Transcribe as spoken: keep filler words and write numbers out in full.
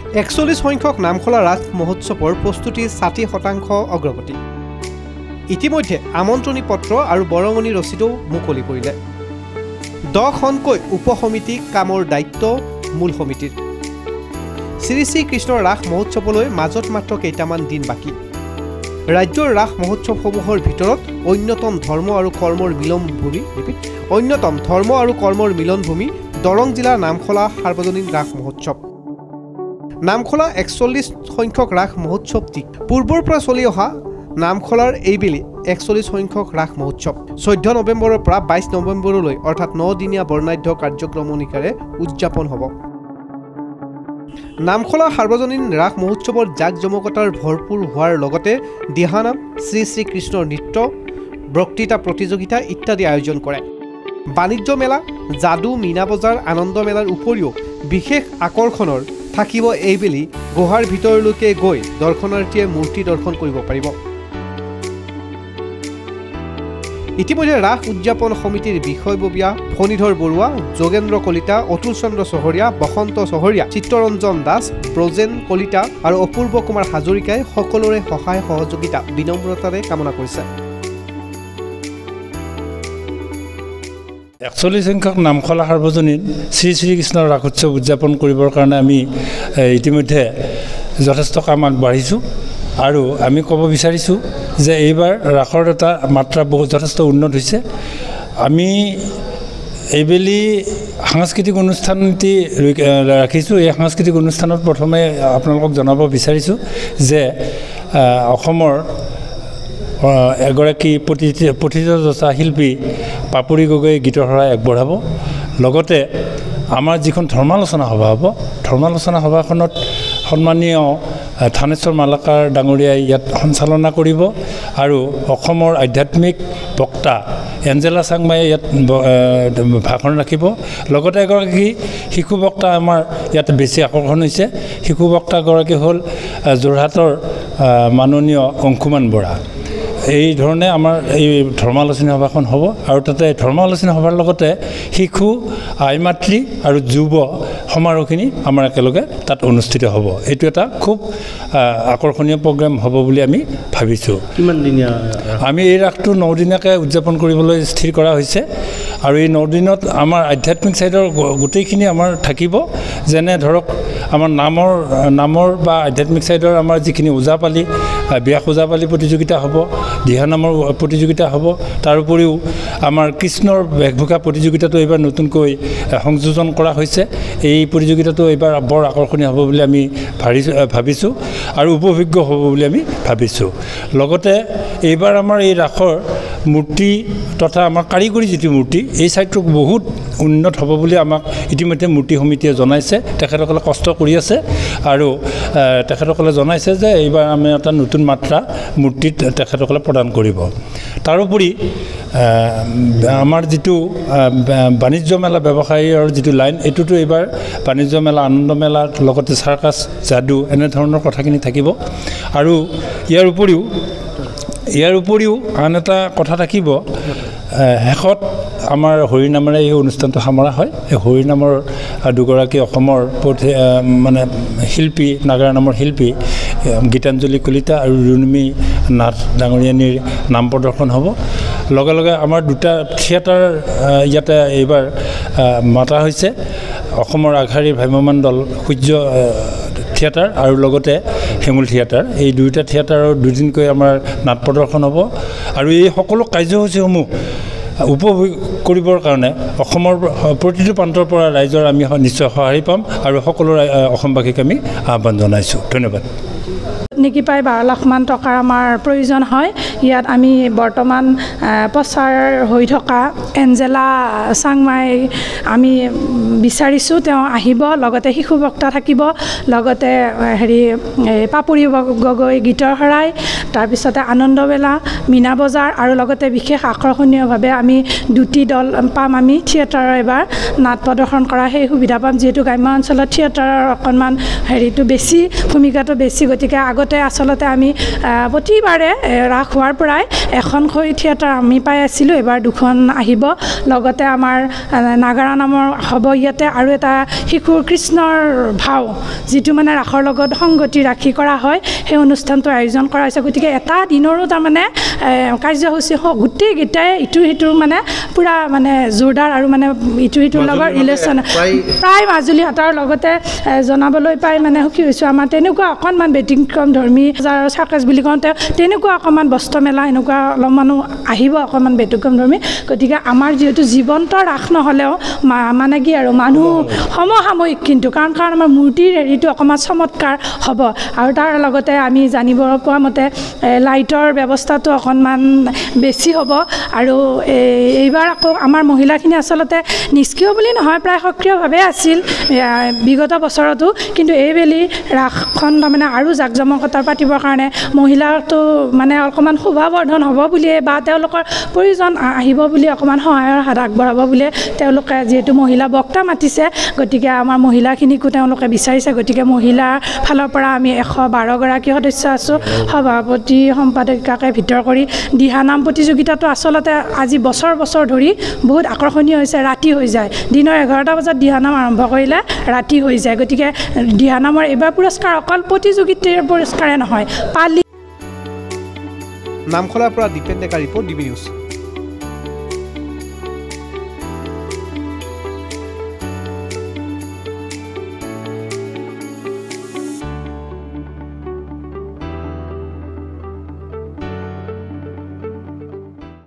একচল্লিছ সংখ্যক নামখলা ৰাস মহোৎসৱৰ প্ৰস্তুতি ষাঠি শতাংশ অগ্ৰগতি। ইতিমধ্যে আমন্ত্ৰণী পত্ৰ আৰু বৰঙণি ৰচিদো মুকলি কৰিলে। দহখনকৈ উপসমিতি কামৰ দায়িত্ব মূল সমিতিৰ। শ্ৰী শ্ৰী কৃষ্ণৰ ৰাস মহোৎসৱলৈ মাজত মাত্ৰ কেইটামান দিন বাকী। ৰাজ্যৰ ৰাস মহোৎসৱসমূহৰ ভিতৰত অন্যতম ধৰ্ম আৰু কৰ্মৰ মিলনভূমি ৰিপিট অন্যতম ধৰ্ম আৰু কৰ্মৰ মিলনভূমি দৰং জিলাৰ নামখলা সাৰ্বজনীন ৰাস মহোৎসৱ। নামখলা একচল্লিছ সংখ্যক ৰাস মহোৎসৱটি পূৰ্বৰ পৰা চলি অহা নামখলাৰ এইবেলি একচল্লিছ সংখ্যক ৰাস মহোৎসৱ চৈধ্য নৱেম্বৰৰ পৰা বাইছ নৱেম্বৰলৈ অৰ্থাৎ নদিনীয়া বৰ্ণাঢ্য কাৰ্যক্ৰমণিকাৰে উদযাপন হ'ব। নামখলা সাৰ্বজনীন ৰাস মহোৎসৱৰ জাক জমকতাৰ ভৰপূৰ হোৱাৰ লগতে দিহানাম শ্ৰী শ্ৰী কৃষ্ণৰ নৃত্য বক্তৃতা প্ৰতিযোগিতা ইত্যাদি আয়োজন কৰে। বাণিজ্য মেলা যাদু মীনা বজাৰ আনন্দ মেলাৰ উপৰিও বিশেষ আকৰ্ষণৰ থাকিব এইবেলি গুহাৰ ভিতৰলৈকে গৈ দৰ্শনাৰ্থীয়ে মূৰ্তি দৰ্শন কৰিব পাৰিব। ইতিমধ্যে ৰাস উদযাপন সমিতিৰ বিষয়ববীয়া ফণীধৰ বৰুৱা যোগেন্দ্ৰ কলিতা অতুল চন্দ্ৰ চহৰীয়া বসন্ত চহৰীয়া চিত্তৰঞ্জন দাস ব্ৰজেন কলিতা আৰু অপূৰ্ব কুমাৰ হাজৰিকাই সকলোৰে সহায় সহযোগিতা বিনম্ৰতাৰে কামনা কৰিছে। একচল্লিছ সংখ্যক নামখলা সাৰ্বজনীন শ্ৰী শ্ৰীকৃষ্ণৰ ৰাস উৎসৱ উদযাপন কৰিবৰ কাৰণে আমি ইতিমধ্যে যথেষ্ট কাম আগবাঢ়িছোঁ আৰু আমি ক'ব বিচাৰিছোঁ যে এইবাৰ ৰাসৰ এটা মাত্ৰা বহুত যথেষ্ট উন্নত হৈছে। আমি এইবেলি সাংস্কৃতিক অনুষ্ঠান এটি ৰাখিছোঁ। এই সাংস্কৃতিক অনুষ্ঠানত প্ৰথমে আপোনালোকক জনাব বিচাৰিছোঁ যে অসমৰ এগৰাকী পথিতযশা শিল্পী পাপৰি গগৈ গীতৰ শৰাই আগবঢ়াব। লগতে আমাৰ যিখন ধৰ্মালোচনা সভা হ'ব ধৰ্মালোচনা সভাখনত সন্মানীয় থানেশ্বৰ মালাকাৰ ডাঙৰীয়াই ইয়াত সঞ্চালনা কৰিব আৰু অসমৰ আধ্যাত্মিক বক্তা এঞ্জেলা চাংমাই ইয়াত ভাষণ ৰাখিব। লগতে এগৰাকী শিশু বক্তা আমাৰ ইয়াত বেছি আকৰ্ষণ হৈছে। শিশু বক্তাগৰাকী হ'ল যোৰহাটৰ মাননীয় অংশুমান বৰা। এই ধৰণে আমাৰ এই ধৰ্মালোচনী সভাখন হ'ব আৰু তাতে ধৰ্মালোচনী সভাৰ লগতে শিশু আই মাতৃ আৰু যুৱ সমাৰোহখিনি আমাৰ একেলগে তাত অনুষ্ঠিত হ'ব। এইটো এটা খুব আকৰ্ষণীয় প্ৰগ্ৰেম হ'ব বুলি আমি ভাবিছোঁ। কিমান দিনীয়া? আমি এই ৰাসটো নদিনীয়াকৈ উদযাপন কৰিবলৈ স্থিৰ কৰা হৈছে আৰু এই নদিনত আমাৰ আধ্যাত্মিক ছাইডৰ গোটেইখিনি আমাৰ থাকিব। যেনে ধৰক আমাৰ নামৰ নামৰ বা আধ্যাত্মিক ছাইডৰ আমাৰ যিখিনি ওজাপালি ব্যাস ওজাপালি প্ৰতিযোগিতা হ'ব, দিহানামৰ প্ৰতিযোগিতা হ'ব। তাৰোপৰিও আমাৰ কৃষ্ণৰ বেশভূষা প্ৰতিযোগিতাটো এইবাৰ নতুনকৈ সংযোজন কৰা হৈছে। এই প্ৰতিযোগিতাটো এইবাৰ বৰ আকৰ্ষণীয় হ'ব বুলি আমি ভাবিছোঁ ভাবিছোঁ আৰু উপভোগ্য হ'ব বুলি আমি ভাবিছোঁ। লগতে এইবাৰ আমাৰ এই ৰাসৰ মূৰ্তি তথা আমাৰ কাৰিকৰী যিটো মূৰ্তি এই ছাইডটো বহুত উন্নত হ'ব বুলি আমাক ইতিমধ্যে মূৰ্তি সমিতিয়ে জনাইছে। তেখেতসকলে কষ্ট কৰি আছে আৰু তেখেতসকলে জনাইছে যে এইবাৰ আমি এটা নতুন মাত্ৰা মূৰ্তিত তেখেতসকলে প্ৰদান কৰিব। তাৰোপৰি আমাৰ যিটো বাণিজ্য মেলা ব্যৱসায়ীৰ যিটো লাইন এইটোতো এইবাৰ বাণিজ্য মেলা আনন্দ মেলা লগতে চাৰ্কাছ যাদু এনেধৰণৰ কথাখিনি থাকিব। আৰু ইয়াৰ উপৰিও ইয়াৰ উপৰিও আন এটা কথা থাকিব, শেষত আমাৰ হৰিনামেৰে এই অনুষ্ঠানটো সামৰা হয়। এই হৰিনামৰ দুগৰাকী অসমৰ মানে শিল্পী নাগাৰা নামৰ শিল্পী গীতাঞ্জলি কলিতা আৰু ৰুণমী নাথ ডাঙৰীয়ানীৰ নাম প্ৰদৰ্শন হ'ব। লগে লগে আমাৰ দুটা থিয়েটাৰ ইয়াতে এইবাৰ মাতা হৈছে, অসমৰ আগশাৰীৰ ভ্ৰাম্যমাণ দল সূৰ্য থিয়েটাৰ আৰু লগতে হেঙুল থিয়েটাৰ। এই দুয়োটা থিয়েটাৰৰ দুদিনকৈ আমাৰ নাট প্ৰদৰ্শন হ'ব আৰু এই সকলো কাৰ্যসূচীসমূহ উপভোগ কৰিবৰ কাৰণে অসমৰ প্ৰতিটো প্ৰান্তৰ পৰা ৰাইজৰ আমি নিশ্চয় সঁহাৰি পাম আৰু সকলো অসমবাসীক আমি আহ্বান জনাইছোঁ। ধন্যবাদ। নেকি প্ৰায় বাৰ লাখমান টকাৰ আমাৰ প্ৰয়োজন হয়। ইয়াত আমি বৰ্তমান প্ৰচাৰ হৈ থকা এঞ্জেলা চাংমাই আমি বিচাৰিছোঁ, তেওঁ আহিব। লগতে শিশু বক্তা থাকিব, লগতে হেৰি পাপৰি গগৈ গীতৰ শৰাই, তাৰপিছতে আনন্দমেলা মীনা বজাৰ আৰু লগতে বিশেষ আকৰ্ষণীয়ভাৱে আমি দুটি দল পাম। আমি থিয়েটাৰৰ এবাৰ নাট প্ৰদৰ্শন কৰা সেই সুবিধা পাম, যিহেতু গ্ৰাম্য অঞ্চলত থিয়েটাৰৰ অকণমান হেৰিটো বেছি ভূমিকাটো বেছি। গতিকে আগত আগতে আচলতে আমি প্ৰতিবাৰে ৰাস হোৱাৰ পৰাই এখনকৈ থিয়েটাৰ আমি পাই আছিলোঁ, এবাৰ দুখন আহিব। লগতে আমাৰ নাগাৰা নামৰ হ'ব ইয়াতে, আৰু এটা শিশুৰ কৃষ্ণৰ ভাও যিটো মানে ৰাসৰ লগত সংগতি ৰাখি কৰা হয়, সেই অনুষ্ঠানটো আয়োজন কৰা হৈছে। গতিকে এটা দিনৰো তাৰমানে কাৰ্যসূচী গোটেইকেইটাই ইটোৰ সিটোৰ মানে পূৰা মানে জোৰদাৰ আৰু মানে ইটোৰ সিটোৰ লগত ৰিলেশ্যন প্ৰায় মাজুলী হাতৰ লগতে জনাবলৈ পাই মানে সুখী হৈছোঁ। আমাৰ তেনেকুৱা অকণমান ব্যতিক্ৰম ধৰ্মী চাৰ্কাছ বুলি কওঁতে তেনেকুৱা অকণমান বস্ত্ৰ মেলা এনেকুৱা অলপ মানুহ আহিব অকণমান ব্যতিক্ৰম ধৰ্মী। গতিকে আমাৰ যিহেতু জীৱন্ত ৰাস নহ'লেও মানে কি আৰু মানুহ সমসাময়িক, কিন্তু কাৰণ কাৰণ আমাৰ মূৰ্তিৰ হেৰিটো অকণমান চমৎকাৰ হ'ব। আৰু তাৰ লগতে আমি জানিব পোৱা মতে লাইটৰ ব্যৱস্থাটো অকণমান বেছি হ'ব। আৰু এইবাৰ আকৌ আমাৰ মহিলাখিনি আচলতে নিষ্ক্ৰিয় বুলি নহয়, প্ৰায় সক্ৰিয়ভাৱে আছিল বিগত বছৰতো, কিন্তু এইবেলি ৰাসখন তাৰমানে আৰু জাক জমকতাৰ পাতিবৰ কাৰণে মহিলাটো মানে অকণমান শোভাবৰ্ধন হ'ব বুলিয়ে বা তেওঁলোকৰ প্ৰয়োজন আহিব বুলি অকণমান সহায়ৰ হাত আগবঢ়াব বুলিয়ে তেওঁলোকে যিহেতু মহিলা বক্তা মাতিছে, গতিকে আমাৰ মহিলাখিনিকো তেওঁলোকে বিচাৰিছে। গতিকে মহিলাৰ ফালৰ পৰা আমি এশ বাৰগৰাকী সদস্য আছোঁ, সভাপতি সম্পাদিকাকে ভিতৰ কৰি। দিহানাম প্ৰতিযোগিতাটো আচলতে আজি বছৰ বছৰ ধৰি বহুত আকৰ্ষণীয় হৈছে। ৰাতি হৈ যায়, দিনৰ এঘাৰটা বজাত দিহানাম আৰম্ভ কৰিলে ৰাতি হৈ যায়। গতিকে দিহানামৰ এইবাৰ পুৰস্কাৰ অকল প্ৰতিযোগিতাৰ পুৰস্কাৰে নহয়, পালি। নামখলাৰ পৰা Dipen Deka report, D B news.